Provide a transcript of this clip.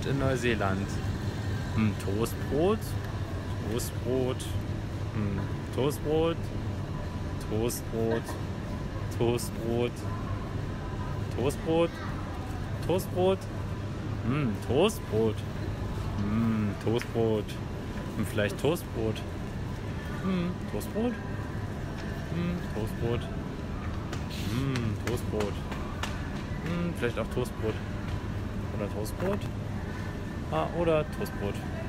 Toastbrot in Neuseeland. Toastbrot. Toastbrot. Toastbrot. Toastbrot. Toastbrot. Toastbrot. Toastbrot. Toastbrot. Toastbrot. Vielleicht Toastbrot. Toastbrot. Toastbrot. Toastbrot. Vielleicht auch Toastbrot. Oder Toastbrot. Oder Toastbrot.